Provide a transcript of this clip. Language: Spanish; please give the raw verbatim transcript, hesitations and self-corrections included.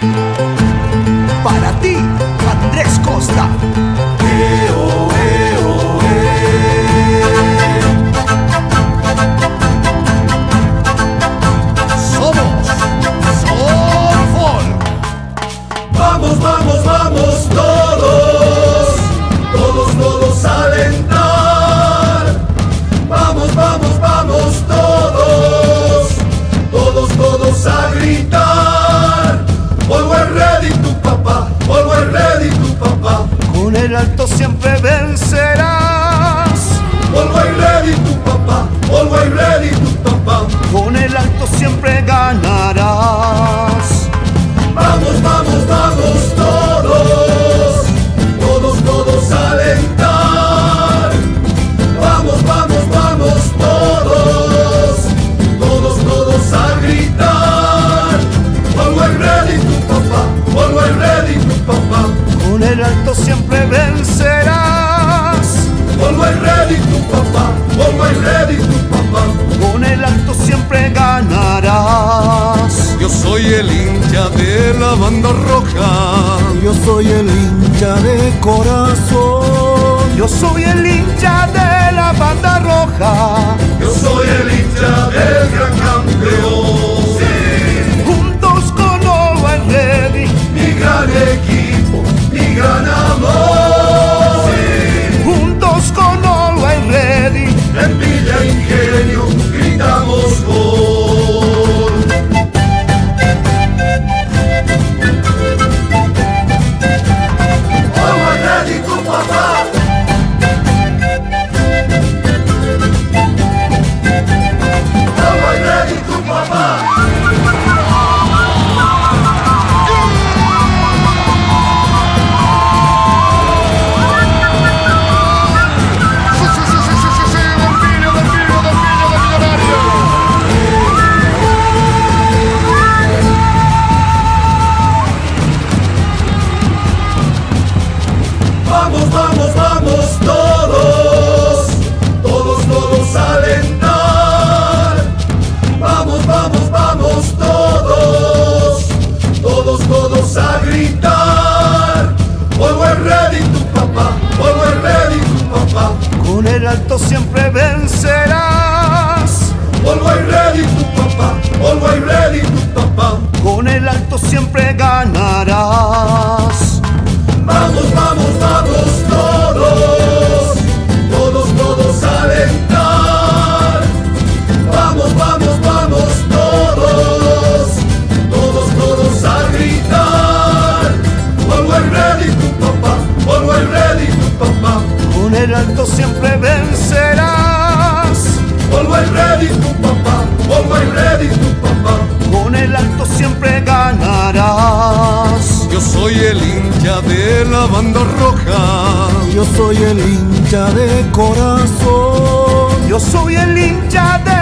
Para ti, Andrés Costa. Eo, eo, eh. Somos Soulful. Vamos, vamos, vamos todos, todos, todos a alentar. Vamos, vamos, vamos todos, todos, todos a gritar. Always ready tu papá, always ready tu papá. Con el alto siempre vencerás. Always ready tu papá, always ready tu papá. Con el alto siempre ganarás. Vamos, vamos, vamos todos, todos, todos a alentar. Vamos, vamos, vamos todos, todos, todos a gritar. Always ready tu papá, always ready tu papá. Con el alto siempre vencerás. Always ready tu papá, always ready tu papá. Con el alto siempre ganarás. Yo soy el hincha de la banda roja. Yo soy el hincha de corazón. Yo soy el hincha de la banda roja. Yo soy el hincha del gran campeón. Sí. Juntos con Always Ready, Mi gran equipo, mi gran amor. Sí. juntos con Always Ready. En Villa Ingenio gritamos gol. Always ready tu papá. Always ready tu papá. Sí, sí, sí, sí, sí, sí, sí, del pillo, del pillo, del pillo, del millonario. Vamos, vamos, vamos todos, todos, todos a alentar. Vamos, vamos, vamos todos, todos, todos a gritar. Always ready tu papá, always ready tu papá. Con el alto siempre vencerás. Always ready tu papá, always ready tu papá. Con el alto siempre ganarás. Vamos, vamos, vamos todos, todos, todos a alentar. Vamos, vamos, vamos todos, todos, todos a gritar. Always ready tu papá, always ready tu papá. Con el alto siempre vencerás. Always ready tu papá, always ready tu papá. Con el alto siempre ganarás. Yo soy el hincha de la banda roja. Yo soy el hincha de corazón. Yo soy el hincha de